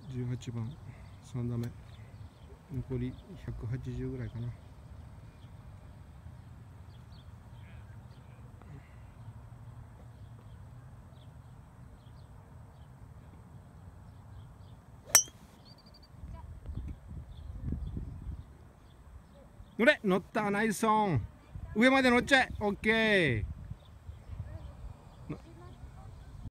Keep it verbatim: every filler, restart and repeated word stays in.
じゅうはちばんさん打目、残りひゃくはちじゅうぐらいかな。乗れ、乗った、ナイスオン。上まで乗っちゃえ。オッケー。